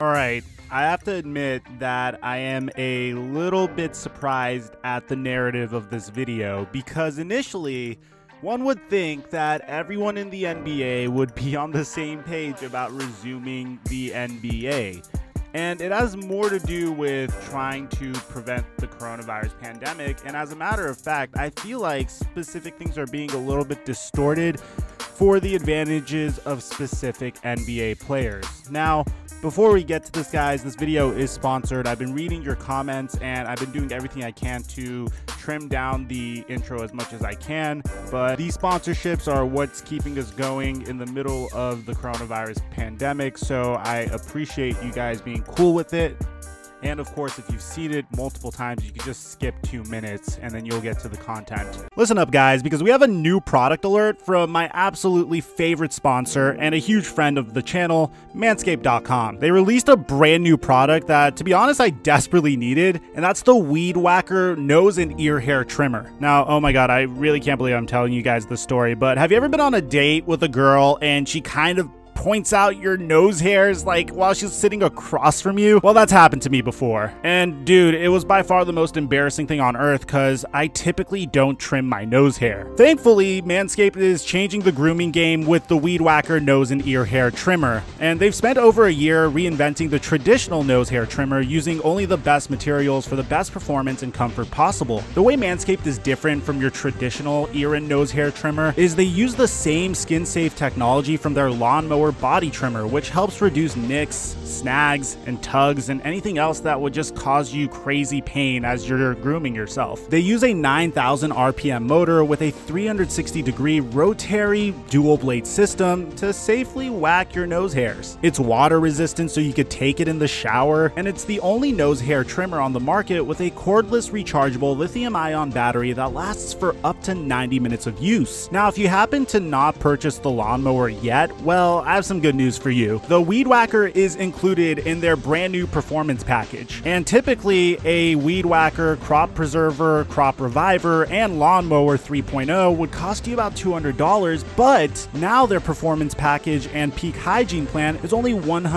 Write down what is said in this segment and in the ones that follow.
Alright, I have to admit that I am a little bit surprised at the narrative of this video because initially, one would think that everyone in the NBA would be on the same page about resuming the NBA. And it has more to do with trying to prevent the coronavirus pandemic. And as a matter of fact, I feel like specific things are being a little bit distorted for the advantages of specific NBA players. Now, before we get to this, guys, this video is sponsored. I've been reading your comments and I've been doing everything I can to trim down the intro as much as I can. But these sponsorships are what's keeping us going in the middle of the coronavirus pandemic. So I appreciate you guys being cool with it. And of course, if you've seen it multiple times, you can just skip 2 minutes and then you'll get to the content. Listen up, guys, because we have a new product alert from my absolutely favorite sponsor and a huge friend of the channel, Manscaped.com. They released a brand new product that, to be honest, I desperately needed, and that's the Weed Whacker Nose and Ear Hair Trimmer. Now, oh my God, I really can't believe I'm telling you guys this story, but have you ever been on a date with a girl and she kind of points out your nose hairs like while she's sitting across from you? Well, that's happened to me before. And dude, it was by far the most embarrassing thing on earth because I typically don't trim my nose hair. Thankfully, Manscaped is changing the grooming game with the Weed Whacker Nose and Ear Hair Trimmer. And they've spent over a year reinventing the traditional nose hair trimmer using only the best materials for the best performance and comfort possible. The way Manscaped is different from your traditional ear and nose hair trimmer is they use the same skin-safe technology from their lawnmower body trimmer, which helps reduce nicks, snags, and tugs, and anything else that would just cause you crazy pain as you're grooming yourself. They use a 9,000 RPM motor with a 360-degree rotary dual blade system to safely whack your nose hairs. It's water resistant so you could take it in the shower, and it's the only nose hair trimmer on the market with a cordless rechargeable lithium-ion battery that lasts for up to 90 minutes of use. Now, if you happen to not purchase the lawnmower yet, well, I have some good news for you. The Weed Whacker is included in their brand new performance package, and typically a Weed Whacker, Crop Preserver, Crop Reviver, and Lawnmower 3.0 would cost you about $200, but now their performance package and peak hygiene plan is only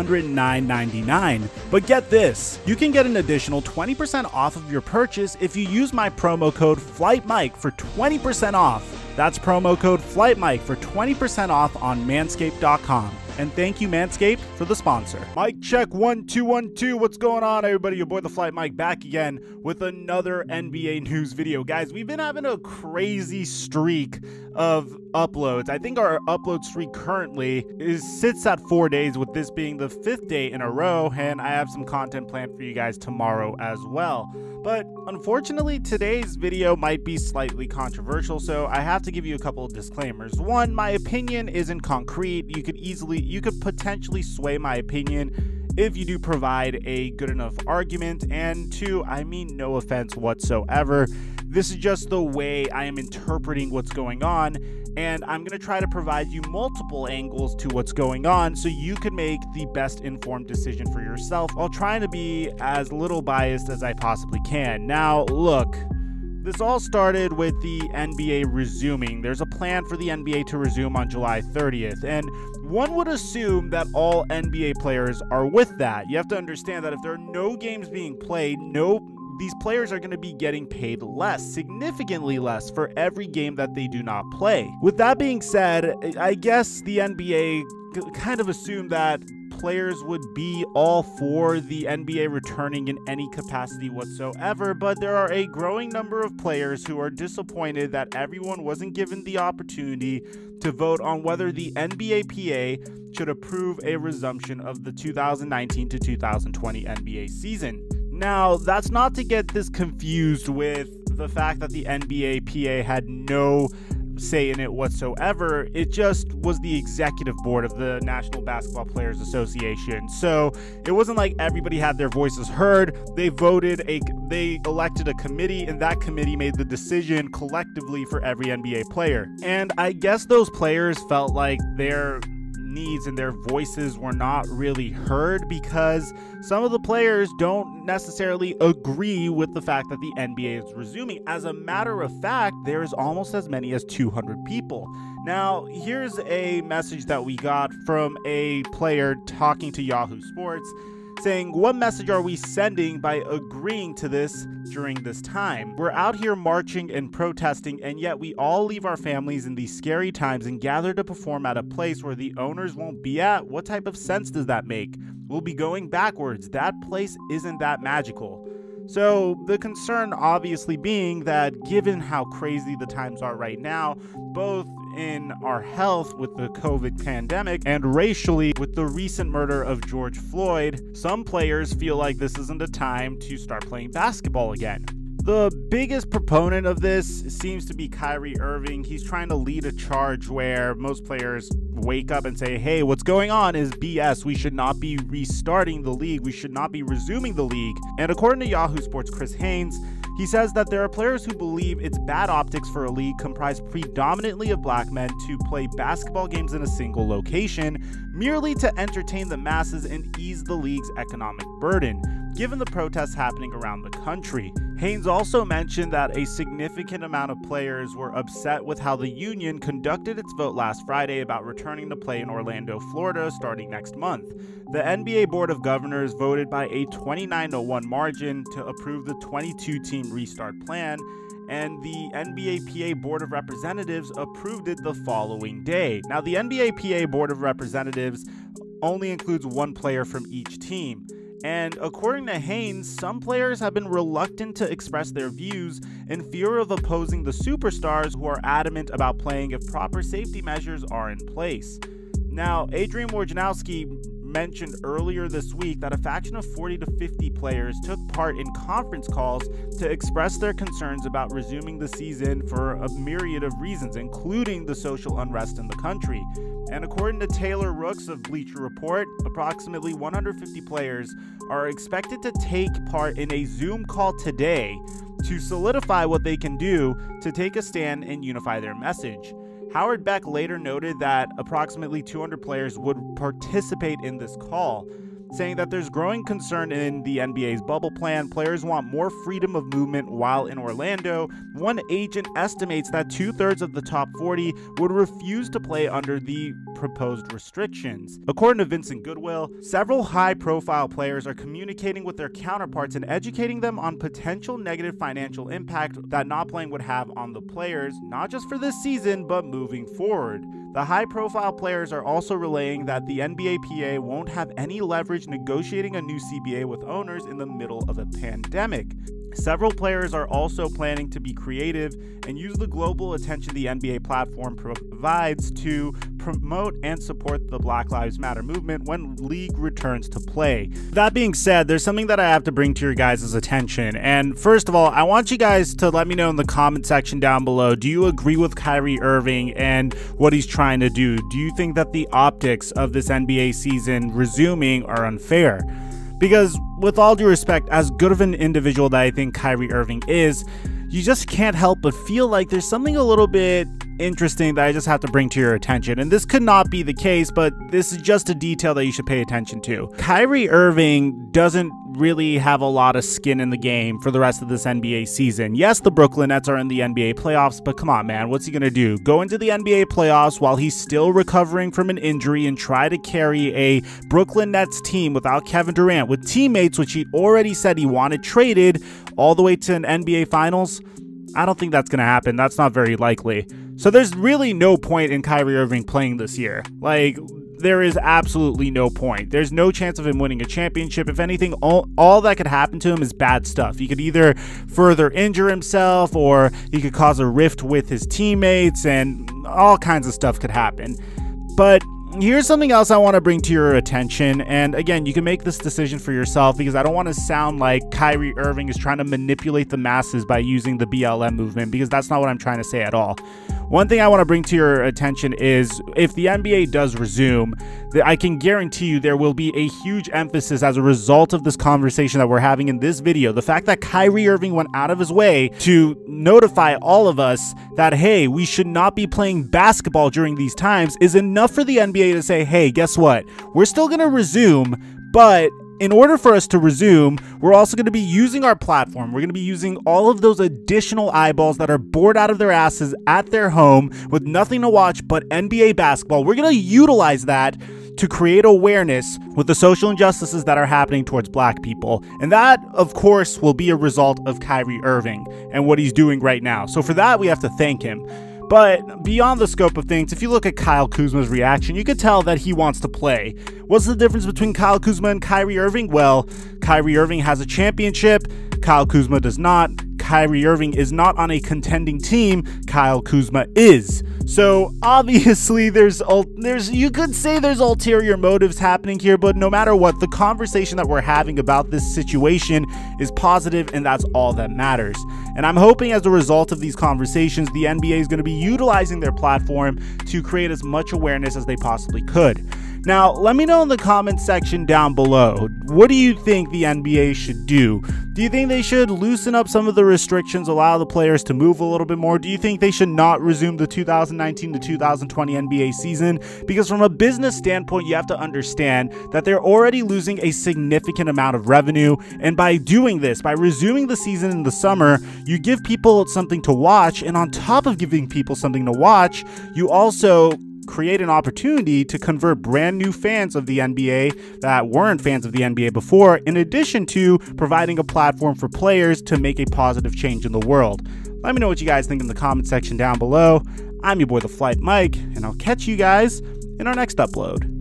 $109.99. But get this, you can get an additional 20% off of your purchase if you use my promo code FlightMike for 20% off. That's promo code FlightMike for 20% off on Manscaped.com. And thank you, Manscaped, for the sponsor. Mic check 1 2 1 2. What's going on, everybody? Your boy, the Flight Mike, back again with another NBA news video. Guys, we've been having a crazy streak of uploads. I think our upload streak currently sits at 4 days, with this being the 5th day in a row, and I have some content planned for you guys tomorrow as well. But unfortunately, today's video might be slightly controversial, so I have to give you a couple of disclaimers. One, my opinion isn't concrete. You could potentially sway my opinion if you do provide a good enough argument. And two, I mean no offense whatsoever. This is just the way I am interpreting what's going on, and I'm going to try to provide you multiple angles to what's going on so you can make the best informed decision for yourself while trying to be as little biased as I possibly can. Now, look, this all started with the NBA resuming. There's a plan for the NBA to resume on July 30th, and one would assume that all NBA players are with that. You have to understand that if there are no games being played, these players are going to be getting paid less, significantly less, for every game that they do not play. With that being said, I guess the NBA kind of assumed that players would be all for the NBA returning in any capacity whatsoever, but there are a growing number of players who are disappointed that everyone wasn't given the opportunity to vote on whether the NBAPA should approve a resumption of the 2019 to 2020 NBA season. Now, that's not to get this confused with the fact that the NBAPA had no say in it whatsoever. It just was the executive board of the National Basketball Players Association. So it wasn't like everybody had their voices heard. They elected a committee, and that committee made the decision collectively for every NBA player. And I guess those players felt like their needs and their voices were not really heard because some of the players don't necessarily agree with the fact that the NBA is resuming. As a matter of fact, there is almost as many as 200 people. Now, here's a message that we got from a player talking to Yahoo Sports, saying, "What message are we sending by agreeing to this during this time? We're out here marching and protesting, and yet we all leave our families in these scary times and gather to perform at a place where the owners won't be at? What type of sense does that make? We'll be going backwards. That place isn't that magical." So the concern obviously being that given how crazy the times are right now, both in our health with the COVID pandemic and racially with the recent murder of George Floyd, some players feel like this isn't a time to start playing basketball again. The biggest proponent of this seems to be Kyrie Irving. He's trying to lead a charge where most players wake up and say, hey, what's going on is BS. We should not be restarting the league. We should not be resuming the league. And according to Yahoo Sports' Chris Haynes, he says that there are players who believe it's bad optics for a league comprised predominantly of black men to play basketball games in a single location merely to entertain the masses and ease the league's economic burden, given the protests happening around the country. Haynes also mentioned that a significant amount of players were upset with how the union conducted its vote last Friday about returning to play in Orlando, Florida starting next month. The NBA Board of Governors voted by a 29-1 margin to approve the 22-team restart plan, and the NBA-PA Board of Representatives approved it the following day. Now, the NBA-PA Board of Representatives only includes one player from each team. And according to Haynes, some players have been reluctant to express their views in fear of opposing the superstars who are adamant about playing if proper safety measures are in place. Now, Adrian Wojnarowski mentioned earlier this week that a faction of 40 to 50 players took part in conference calls to express their concerns about resuming the season for a myriad of reasons, including the social unrest in the country. And according to Taylor Rooks of Bleacher Report, approximately 150 players are expected to take part in a Zoom call today to solidify what they can do to take a stand and unify their message. Howard Beck later noted that approximately 200 players would participate in this call, saying that there's growing concern in the NBA's bubble plan. Players want more freedom of movement while in Orlando. One agent estimates that 2/3 of the top 40 would refuse to play under the proposed restrictions. According to Vincent Goodwill, several high-profile players are communicating with their counterparts and educating them on potential negative financial impact that not playing would have on the players, not just for this season, but moving forward. The high-profile players are also relaying that the NBA-PA won't have any leverage negotiating a new CBA with owners in the middle of a pandemic. Several players are also planning to be creative and use the global attention the NBA platform provides to promote and support the Black Lives Matter movement when league returns to play. That being said, there's something that I have to bring to your guys' attention. And first of all, I want you guys to let me know in the comment section down below, do you agree with Kyrie Irving and what he's trying to do? Do you think that the optics of this NBA season resuming are unfair? Because with all due respect, as good of an individual that I think Kyrie Irving is, you just can't help but feel like there's something a little bit interesting that I just have to bring to your attention. And this could not be the case, but this is just a detail that you should pay attention to. Kyrie Irving doesn't really have a lot of skin in the game for the rest of this NBA season. Yes, the Brooklyn Nets are in the NBA playoffs, but come on, man, what's he gonna do? Go into the NBA playoffs while he's still recovering from an injury and try to carry a Brooklyn Nets team without Kevin Durant, with teammates which he already said he wanted traded, all the way to an NBA Finals? I don't think that's gonna happen. That's not very likely. So there's really no point in Kyrie Irving playing this year. Like, there is absolutely no point. There's no chance of him winning a championship. If anything, all that could happen to him is bad stuff. He could either further injure himself, or he could cause a rift with his teammates, and all kinds of stuff could happen. But here's something else I want to bring to your attention, and again, you can make this decision for yourself, because I don't want to sound like Kyrie Irving is trying to manipulate the masses by using the BLM movement, because that's not what I'm trying to say at all. One thing I want to bring to your attention is, if the NBA does resume, I can guarantee you there will be a huge emphasis as a result of this conversation that we're having in this video. The fact that Kyrie Irving went out of his way to notify all of us that, hey, we should not be playing basketball during these times is enough for the NBA to say, hey, guess what? We're still going to resume, but in order for us to resume, we're also going to be using our platform. We're going to be using all of those additional eyeballs that are bored out of their asses at their home with nothing to watch but NBA basketball. We're going to utilize that to create awareness with the social injustices that are happening towards black people. And that, of course, will be a result of Kyrie Irving and what he's doing right now. So for that, we have to thank him. But beyond the scope of things, if you look at Kyle Kuzma's reaction, you could tell that he wants to play. What's the difference between Kyle Kuzma and Kyrie Irving? Well, Kyrie Irving has a championship, Kyle Kuzma does not. Kyrie Irving is not on a contending team, Kyle Kuzma is. So obviously there's you could say there's ulterior motives happening here, but no matter what, the conversation that we're having about this situation is positive, and that's all that matters. And I'm hoping as a result of these conversations, the NBA is going to be utilizing their platform to create as much awareness as they possibly could. Now, let me know in the comment section down below, what do you think the NBA should do? Do you think they should loosen up some of the restrictions, allow the players to move a little bit more? Do you think they should not resume the 2019 to 2020 NBA season? Because from a business standpoint, you have to understand that they're already losing a significant amount of revenue. And by doing this, by resuming the season in the summer, you give people something to watch. And on top of giving people something to watch, you also create an opportunity to convert brand new fans of the NBA that weren't fans of the NBA before, in addition to providing a platform for players to make a positive change in the world. Let me know what you guys think in the comment section down below. I'm your boy, The Flight Mike, and I'll catch you guys in our next upload.